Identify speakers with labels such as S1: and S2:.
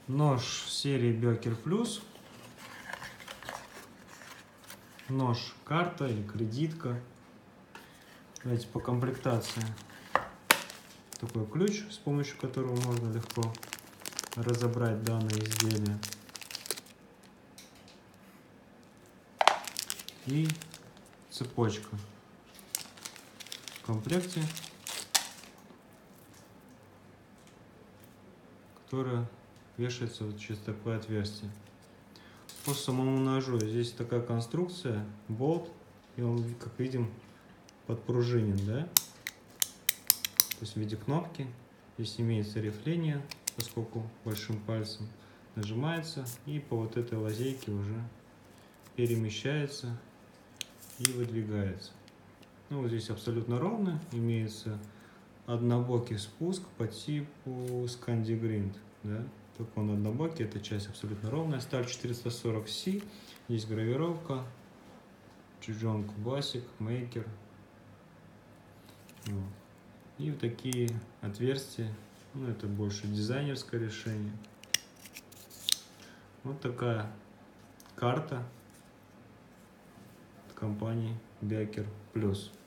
S1: Нож серии Бекер Плюс. Нож карта или кредитка. Давайте по комплектации. Такой ключ, с помощью которого можно легко разобрать данное изделие. И цепочка в комплекте, которая вешается вот через такое отверстие. По самому ножу здесь такая конструкция, болт, и он, как видим, подпружинен, да? То есть в виде кнопки. Здесь имеется рифление, поскольку большим пальцем нажимается, и по вот этой лазейке уже перемещается и выдвигается. Ну, вот здесь абсолютно ровно, имеется однобокий спуск по типу Scandi Grind, да? Только он однобокий, эта часть абсолютно ровная. Сталь 440C, здесь гравировка, Чжонг Basic, Maker. Вот. И вот такие отверстия, ну это больше дизайнерское решение. Вот такая карта от компании Бекер Плюс.